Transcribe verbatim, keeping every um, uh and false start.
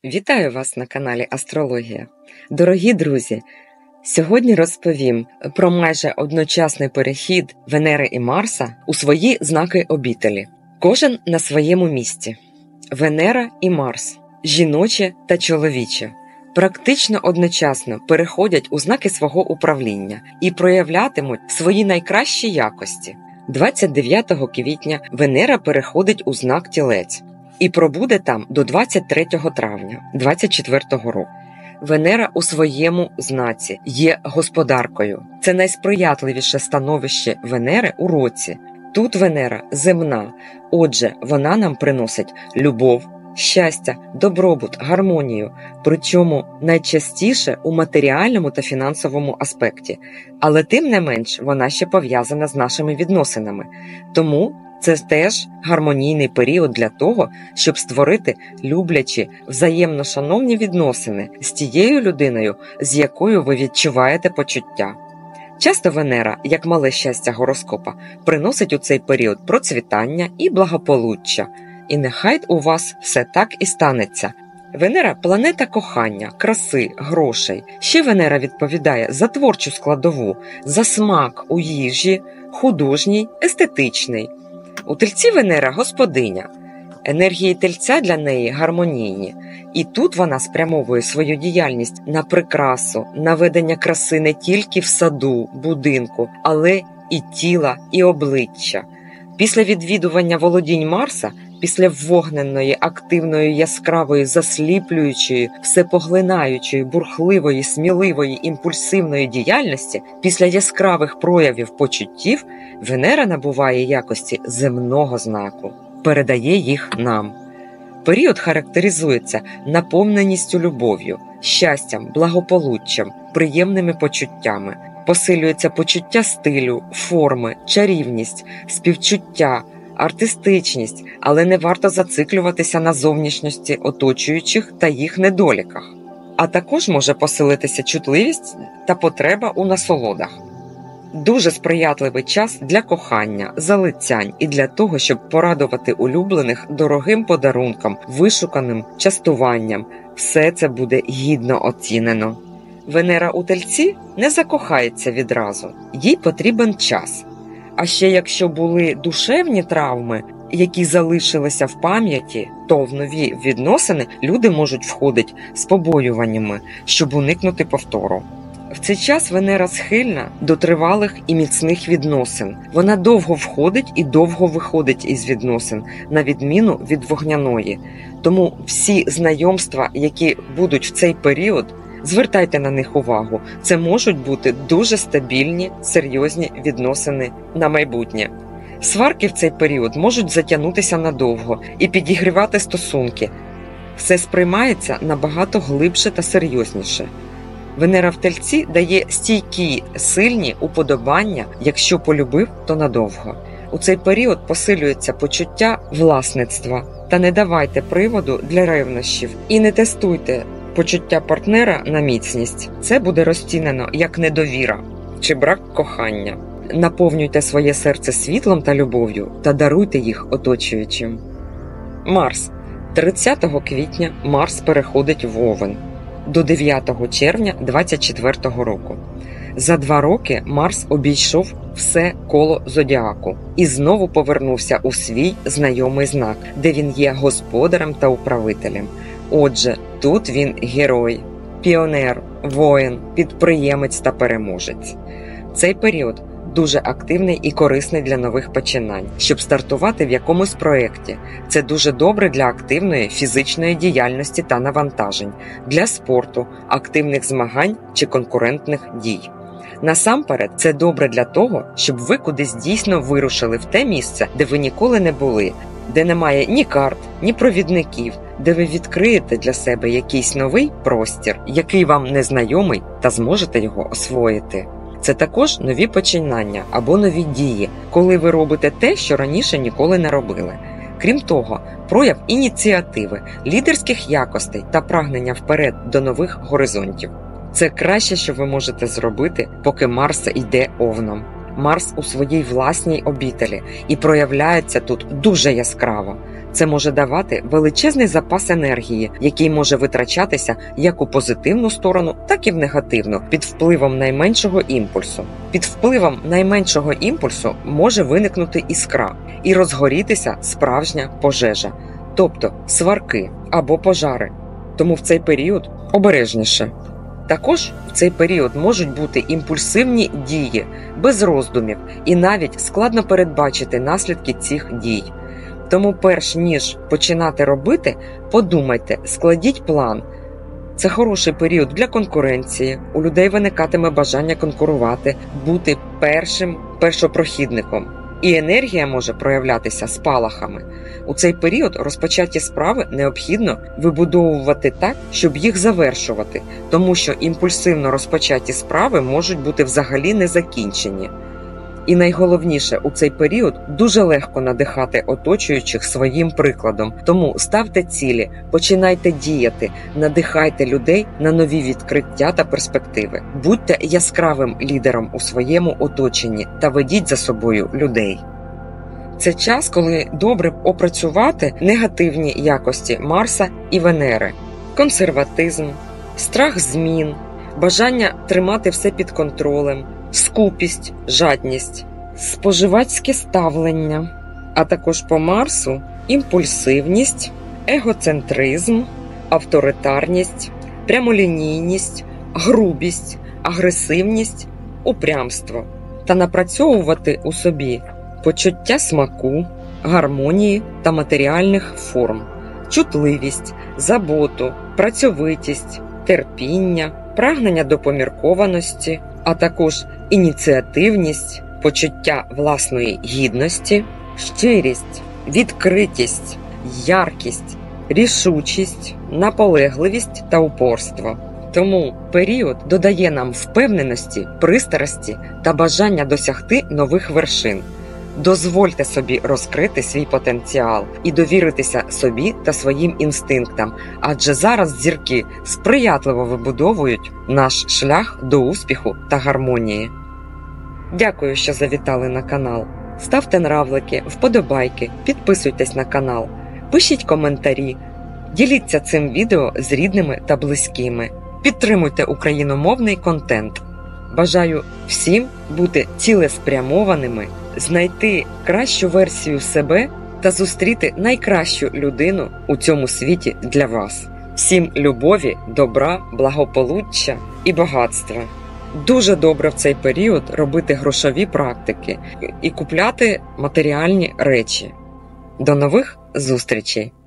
Вітаю вас на каналі Астрологія. Дорогі друзі, сьогодні розповім про майже одночасний перехід Венери і Марса у свої знаки обітелі. Кожен на своєму місці. Венера і Марс – жіноче та чоловіче. Практично одночасно переходять у знаки свого управління і проявлятимуть свої найкращі якості. двадцять дев'ятого квітня Венера переходить у знак Тілець і пробуде там до двадцять третього травня двадцять четвертого року. Венера у своєму знаці є господаркою. Це найсприятливіше становище Венери у році. Тут Венера земна, отже, вона нам приносить любов, щастя, добробут, гармонію, причому найчастіше у матеріальному та фінансовому аспекті. Але тим не менш вона ще пов'язана з нашими відносинами. Тому це теж гармонійний період для того, щоб створити люблячі, взаємно шановні відносини з тією людиною, з якою ви відчуваєте почуття. Часто Венера, як мале щастя гороскопа, приносить у цей період процвітання і благополуччя. І нехай у вас все так і станеться. Венера – планета кохання, краси, грошей. Ще Венера відповідає за творчу складову, за смак у їжі, художній, естетичний. У Тельці Венера – господиня. Енергії Тельця для неї гармонійні. І тут вона спрямовує свою діяльність на прикрасу, на ведення краси не тільки в саду, будинку, але і тіла, і обличчя. Після відвідування володінь Марса, після вогненної, активної, яскравої, засліплюючої, всепоглинаючої, бурхливої, сміливої, імпульсивної діяльності, після яскравих проявів почуттів, Венера набуває якості земного знаку, передає їх нам. Період характеризується наповненістю любов'ю, щастям, благополуччям, приємними почуттями. Посилюється почуття стилю, форми, чарівність, співчуття, артистичність, але не варто зациклюватися на зовнішності оточуючих та їх недоліках. А також може посилитися чутливість та потреба у насолодах. Дуже сприятливий час для кохання, залицянь і для того, щоб порадувати улюблених дорогим подарунком, вишуканим частуванням. Все це буде гідно оцінено. Венера у Тельці не закохається відразу, їй потрібен час. А ще якщо були душевні травми, які залишилися в пам'яті, то в нові відносини люди можуть входити з побоюваннями, щоб уникнути повтору. В цей час Венера схильна до тривалих і міцних відносин. Вона довго входить і довго виходить із відносин, на відміну від вогняної. Тому всі знайомства, які будуть в цей період, звертайте на них увагу. Це можуть бути дуже стабільні, серйозні відносини на майбутнє. Сварки в цей період можуть затягнутися надовго і підігрівати стосунки. Все сприймається набагато глибше та серйозніше. Венера в Тельці дає стійкі, сильні уподобання, якщо полюбив, то надовго. У цей період посилюється почуття власництва. Та не давайте приводу для ревнощів і не тестуйте почуття партнера на міцність. Це буде розцінено як недовіра чи брак кохання. Наповнюйте своє серце світлом та любов'ю та даруйте їх оточуючим. Марс. тридцятого квітня Марс переходить в Овен до дев'ятого червня двадцять четвертого року. За два роки Марс обійшов все коло зодіаку і знову повернувся у свій знайомий знак, де він є господарем та управителем. Отже, тут він герой, піонер, воїн, підприємець та переможець. Цей період дуже активний і корисний для нових починань, щоб стартувати в якомусь проєкті. Це дуже добре для активної фізичної діяльності та навантажень, для спорту, активних змагань чи конкурентних дій. Насамперед, це добре для того, щоб ви кудись дійсно вирушили в те місце, де ви ніколи не були, де немає ні карт, ні провідників, де ви відкриєте для себе якийсь новий простір, який вам незнайомий, та зможете його освоїти. Це також нові починання або нові дії, коли ви робите те, що раніше ніколи не робили. Крім того, прояв ініціативи, лідерських якостей та прагнення вперед до нових горизонтів. Це краще, що ви можете зробити, поки Марс йде Овном. Марс у своїй власній обітелі і проявляється тут дуже яскраво. Це може давати величезний запас енергії, який може витрачатися як у позитивну сторону, так і в негативну, під впливом найменшого імпульсу. Під впливом найменшого імпульсу може виникнути іскра і розгорітися справжня пожежа, тобто сварки або пожари. Тому в цей період обережніше. Також в цей період можуть бути імпульсивні дії, без роздумів, і навіть складно передбачити наслідки цих дій. Тому перш ніж починати робити, подумайте, складіть план. Це хороший період для конкуренції, у людей виникатиме бажання конкурувати, бути першим першопрохідником. І енергія може проявлятися спалахами. У цей період розпочаті справи необхідно вибудовувати так, щоб їх завершувати, тому що імпульсивно розпочаті справи можуть бути взагалі не закінчені. І найголовніше, у цей період дуже легко надихати оточуючих своїм прикладом. Тому ставте цілі, починайте діяти, надихайте людей на нові відкриття та перспективи. Будьте яскравим лідером у своєму оточенні та ведіть за собою людей. Це час, коли добре опрацювати негативні якості Марса і Венери. Консерватизм, страх змін, бажання тримати все під контролем, скупість, жадність, споживацьке ставлення, а також по Марсу імпульсивність, егоцентризм, авторитарність, прямолінійність, грубість, агресивність, упрямство та напрацьовувати у собі почуття смаку, гармонії та матеріальних форм, чутливість, заботу, працьовитість, терпіння, прагнення до поміркованості, а також ініціативність, почуття власної гідності, щирість, відкритість, яркість, рішучість, наполегливість та упорство. Тому період додає нам впевненості, пристрасті та бажання досягти нових вершин. Дозвольте собі розкрити свій потенціал і довіритися собі та своїм інстинктам, адже зараз зірки сприятливо вибудовують наш шлях до успіху та гармонії. Дякую, що завітали на канал. Ставте нравлики, вподобайки, підписуйтесь на канал, пишіть коментарі, діліться цим відео з рідними та близькими. Підтримуйте україномовний контент. Бажаю всім бути цілеспрямованими, знайти кращу версію себе та зустріти найкращу людину у цьому світі для вас. Всім любові, добра, благополуччя і багатства. Дуже добре в цей період робити грошові практики і купляти матеріальні речі. До нових зустрічей!